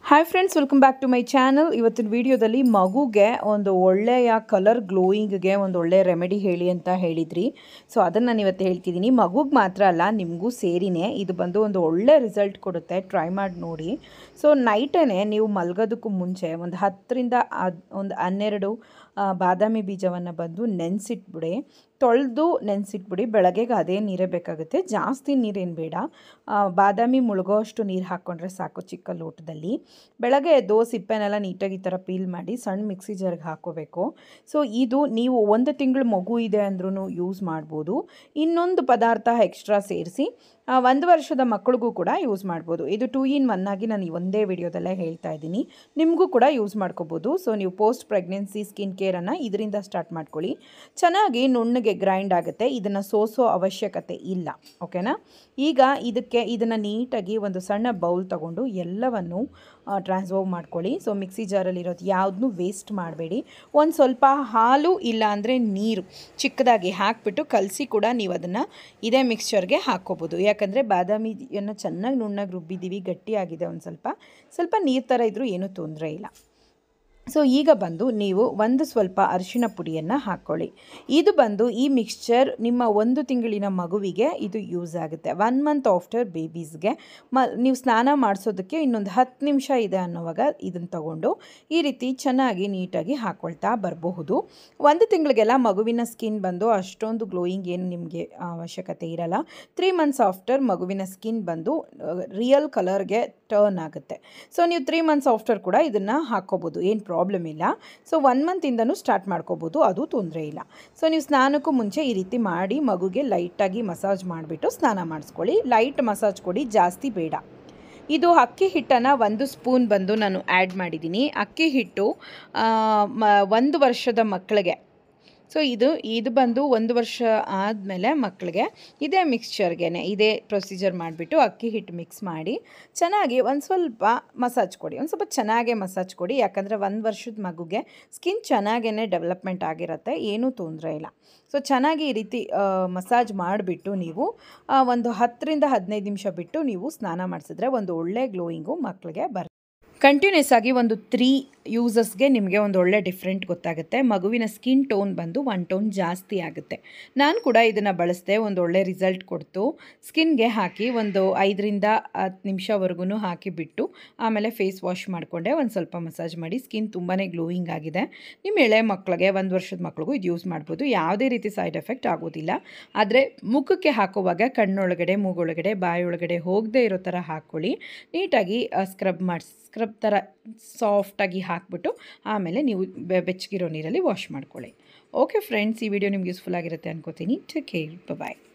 Hi friends, welcome back to my channel. ಇವತ್ತಿನ ವಿಡಿಯೋದಲ್ಲಿ ಮಗುಗೆ ಒಂದು ಒಳ್ಳೆಯ ಕಲರ್ ಗ್ಲೋಯಿಂಗ್ಗೆ ಒಂದು ಒಳ್ಳೆಯ ರೆಮಿಡಿ ಹೇಳಿ ಅಂತ ಹೇಳಿದ್ರಿ. ಸೊ ಅದನ್ನು ನಾನು ಇವತ್ತು ಹೇಳ್ತಿದ್ದೀನಿ. ಮಗುಗೆ ಮಾತ್ರ ಅಲ್ಲ, ನಿಮಗೂ ಸೇರಿನೇ ಇದು ಬಂದು ಒಂದು ಒಳ್ಳೆ ರಿಸಲ್ಟ್ ಕೊಡುತ್ತೆ. ಟ್ರೈ ಮಾಡಿ ನೋಡಿ. ಸೊ ನೈಟೇ ನೀವು ಮಲಗೋದಕ್ಕೂ ಮುಂಚೆ ಒಂದು 10ರಿಂದ ಒಂದು 12 ಬಾದಾಮಿ ಬೀಜವನ್ನು ಬಂದು ನೆನೆಸಿಟ್ಬಿಡಿ. ತೊಳೆದು ನೆನೆಸಿಟ್ಬಿಡಿ. ಬೆಳಗ್ಗೆಗೆ ಅದೇ ನೀರೇ ಬೇಕಾಗುತ್ತೆ, ಜಾಸ್ತಿ ನೀರೇನು ಬೇಡ. ಬಾದಾಮಿ ಮುಳುಗೋ ಅಷ್ಟು ನೀರು ಹಾಕ್ಕೊಂಡ್ರೆ ಸಾಕು ಚಿಕ್ಕ ಲೋಟದಲ್ಲಿ. ಬೆಳಗ್ಗೆ ಎದ್ದು ಸಿಪ್ಪೆನೆಲ್ಲ ನೀಟಾಗಿ ಈ ಥರ ಪೀಲ್ ಮಾಡಿ ಸಣ್ಣ ಮಿಕ್ಸಿ ಜಾರ್ಗೆ ಹಾಕ್ಕೋಬೇಕು. ಸೊ ಇದು ನೀವು 1 ತಿಂಗಳು ಮಗು ಇದೆ ಅಂದ್ರೂ ಯೂಸ್ ಮಾಡ್ಬೋದು. ಇನ್ನೊಂದು ಪದಾರ್ಥ ಎಕ್ಸ್ಟ್ರಾ ಸೇರಿಸಿ 1 ವರ್ಷದ ಮಕ್ಕಳಿಗೂ ಕೂಡ ಯೂಸ್ ಮಾಡ್ಬೋದು. ಇದು 2 in 1 ಆಗಿ ನಾನು ಒಂದೇ ವಿಡಿಯೋದಲ್ಲೇ ಹೇಳ್ತಾ ಇದ್ದೀನಿ. ನಿಮಗೂ ಕೂಡ ಯೂಸ್ ಮಾಡ್ಕೋಬೋದು. ಸೊ ನೀವು ಪೋಸ್ಟ್ ಪ್ರೆಗ್ನೆನ್ಸಿ ಸ್ಕಿನ್ ಕೇರನ್ನು ಇದರಿಂದ ಸ್ಟಾರ್ಟ್ ಮಾಡ್ಕೊಳ್ಳಿ. ಚೆನ್ನಾಗಿ ನುಣ್ಣಗೆ ಗ್ರೈಂಡ್ ಆಗುತ್ತೆ. ಇದನ್ನು ಸೋಸೋ ಅವಶ್ಯಕತೆ ಇಲ್ಲ. ಓಕೆನಾ? ಈಗ ಇದನ್ನು ನೀಟಾಗಿ ಒಂದು ಸಣ್ಣ ಬೌಲ್ ತಗೊಂಡು ಎಲ್ಲವನ್ನು ಟ್ರಾನ್ಸ್ಫರ್ ಮಾಡ್ಕೊಳ್ಳಿ. ಸೊ ಮಿಕ್ಸಿ ಜಾರಲ್ಲಿರೋದು ಯಾವುದನ್ನೂ ವೇಸ್ಟ್ ಮಾಡಬೇಡಿ. ಒಂದು ಸ್ವಲ್ಪ ಹಾಲು ಇಲ್ಲ ಅಂದರೆ ನೀರು ಚಿಕ್ಕದಾಗಿ ಹಾಕಿಬಿಟ್ಟು ಕಲಸಿ ಕೂಡ ನೀವು ಅದನ್ನು ಇದೇ ಮಿಕ್ಸ್ಚರ್ಗೆ ಹಾಕ್ಕೋಬೋದು. ಯಾಕಂದರೆ ಬಾದಾಮಿಯನ್ನು ಚೆನ್ನಾಗಿ ನುಣ್ಣಗೆ ರುಬ್ಬಿದ್ದೀವಿ, ಗಟ್ಟಿಯಾಗಿದೆ. ಒಂದು ಸ್ವಲ್ಪ ನೀರು ಥರ ಇದ್ದರೂ ಏನೂ ತೊಂದರೆ ಇಲ್ಲ. ಸೊ ಈಗ ಬಂದು ನೀವು ಸ್ವಲ್ಪ ಅರಿಶಿಣ ಪುಡಿಯನ್ನು ಹಾಕ್ಕೊಳ್ಳಿ. ಇದು ಬಂದು ಈ ಮಿಕ್ಸ್ಚರ್ ನಿಮ್ಮ 1 ತಿಂಗಳಿನ ಮಗುವಿಗೆ ಇದು ಯೂಸ್ ಆಗುತ್ತೆ. 1 month ಆಫ್ಟರ್ ಬೇಬೀಸ್ಗೆ ನೀವು ಸ್ನಾನ ಮಾಡಿಸೋದಕ್ಕೆ ಇನ್ನೊಂದು 10 ನಿಮಿಷ ಇದೆ ಅನ್ನೋವಾಗ ಇದನ್ನು ತಗೊಂಡು ಈ ರೀತಿ ಚೆನ್ನಾಗಿ ನೀಟಾಗಿ ಹಾಕ್ಕೊಳ್ತಾ ಬರಬಹುದು. 1 ತಿಂಗಳಿಗೆಲ್ಲ ಮಗುವಿನ ಸ್ಕಿನ್ ಬಂದು ಅಷ್ಟೊಂದು ಗ್ಲೋಯಿಂಗ್ ಏನು ನಿಮಗೆ ಅವಶ್ಯಕತೆ ಇರಲ್ಲ. 3 months ಆಫ್ಟರ್ ಮಗುವಿನ ಸ್ಕಿನ್ ಬಂದು ರಿಯಲ್ ಕಲರ್ಗೆ ಟರ್ನ್ ಆಗುತ್ತೆ. ಸೊ ನೀವು 3 months ಆಫ್ಟರ್ ಕೂಡ ಇದನ್ನು ಹಾಕ್ಕೋಬೋದು, ಏನು ಪ್ರಾಬ್ಲಮ್ ಇಲ್ಲ. ಸೊ 1 month ಸ್ಟಾರ್ಟ್ ಮಾಡ್ಕೋಬೋದು, ಅದು ತೊಂದರೆ ಇಲ್ಲ. ಸೊ ನೀವು ಸ್ನಾನಕ್ಕೂ ಮುಂಚೆ ಈ ರೀತಿ ಮಾಡಿ ಮಗುಗೆ ಲೈಟಾಗಿ ಮಸಾಜ್ ಮಾಡಿಬಿಟ್ಟು ಸ್ನಾನ ಮಾಡಿಸ್ಕೊಳ್ಳಿ. ಲೈಟ್ ಮಸಾಜ್ ಕೊಡಿ, ಜಾಸ್ತಿ ಬೇಡ. ಇದು ಅಕ್ಕಿ ಹಿಟ್ಟನ್ನು 1 ಸ್ಪೂನ್ ಬಂದು ನಾನು ಆ್ಯಡ್ ಮಾಡಿದ್ದೀನಿ. ಅಕ್ಕಿ ಹಿಟ್ಟು 1 ವರ್ಷದ ಮಕ್ಕಳಿಗೆ. ಸೊ ಇದು ಬಂದು 1 ವರ್ಷ ಆದಮೇಲೆ ಮಕ್ಕಳಿಗೆ ಇದೇ ಮಿಕ್ಸ್ಚರ್ಗೆ ಇದೇ ಪ್ರೊಸೀಜರ್ ಮಾಡಿಬಿಟ್ಟು ಅಕ್ಕಿ ಹಿಟ್ಟು ಮಿಕ್ಸ್ ಮಾಡಿ ಚೆನ್ನಾಗಿ ಸ್ವಲ್ಪ ಮಸಾಜ್ ಕೊಡಿ. ಸ್ವಲ್ಪ ಚೆನ್ನಾಗೇ ಮಸಾಜ್ ಕೊಡಿ. ಯಾಕಂದರೆ 1 ವರ್ಷದ ಮಗುಗೆ ಸ್ಕಿನ್ ಚೆನ್ನಾಗೇ ಡೆವಲಪ್ಮೆಂಟ್ ಆಗಿರುತ್ತೆ, ಏನೂ ತೊಂದರೆ ಇಲ್ಲ. ಸೊ ಚೆನ್ನಾಗಿ ಈ ರೀತಿ ಮಸಾಜ್ ಮಾಡಿಬಿಟ್ಟು ನೀವು ಒಂದು 10ರಿಂದ 15 ನಿಮಿಷ ಬಿಟ್ಟು ನೀವು ಸ್ನಾನ ಮಾಡಿಸಿದ್ರೆ ಒಂದು ಒಳ್ಳೆ ಗ್ಲೋಯಿಂಗು ಮಕ್ಕಳಿಗೆ ಬರುತ್ತೆ. ಕಂಟಿನ್ಯೂಸ್ ಆಗಿ ಒಂದು 3 ಯೂಸಸ್ಗೆ ನಿಮಗೆ ಒಂದು ಒಳ್ಳೆ ಡಿಫ್ರೆಂಟ್ ಗೊತ್ತಾಗುತ್ತೆ. ಮಗುವಿನ ಸ್ಕಿನ್ ಟೋನ್ ಬಂದು 1 ಟೋನ್ ಜಾಸ್ತಿ ಆಗುತ್ತೆ. ನಾನು ಕೂಡ ಇದನ್ನು ಬಳಸಿದೆ, ಒಂದು ಒಳ್ಳೆ ರಿಸಲ್ಟ್ ಕೊಡ್ತು. ಸ್ಕಿನ್ಗೆ ಹಾಕಿ ಒಂದು 5ರಿಂದ 10 ನಿಮಿಷವರೆಗೂ ಹಾಕಿಬಿಟ್ಟು ಆಮೇಲೆ ಫೇಸ್ ವಾಶ್ ಮಾಡಿಕೊಂಡೆ. ಒಂದು ಸ್ವಲ್ಪ ಮಸಾಜ್ ಮಾಡಿ ಸ್ಕಿನ್ ತುಂಬಾ ಗ್ಲೋಯಿಂಗ್ ಆಗಿದೆ. ನಿಮ್ಮ ಎಳೆ ಮಕ್ಕಳಿಗೆ 1 ವರ್ಷದ ಮಕ್ಕಳಿಗೂ ಇದು ಯೂಸ್ ಮಾಡ್ಬೋದು. ಯಾವುದೇ ರೀತಿ ಸೈಡ್ ಎಫೆಕ್ಟ್ ಆಗೋದಿಲ್ಲ. ಆದರೆ ಮುಖಕ್ಕೆ ಹಾಕುವಾಗ ಕಣ್ಣೊಳಗಡೆ, ಮೂಗೊಳಗಡೆ, ಬಾಯೊಳಗಡೆ ಹೋಗದೇ ಇರೋ ಥರ ಹಾಕ್ಕೊಳ್ಳಿ. ನೀಟಾಗಿ ಸ್ಕ್ರಬ್ ಥರ ಸಾಫ್ಟಾಗಿ ಹಾಕ್ಬಿಟ್ಟು ಆಮೇಲೆ ನೀವು ಬೆಚ್ಚಗಿರೋ ನೀರಲ್ಲಿ ವಾಶ್ ಮಾಡ್ಕೊಳ್ಳಿ. ಓಕೆ ಫ್ರೆಂಡ್ಸ್, ಈ ವಿಡಿಯೋ ನಿಮ್ಗೆ ಯೂಸ್ಫುಲ್ ಆಗಿರುತ್ತೆ ಅನ್ಕೋತೀನಿ. ಟೇಕ್ ಕೇರ್, ಬಾಯ್.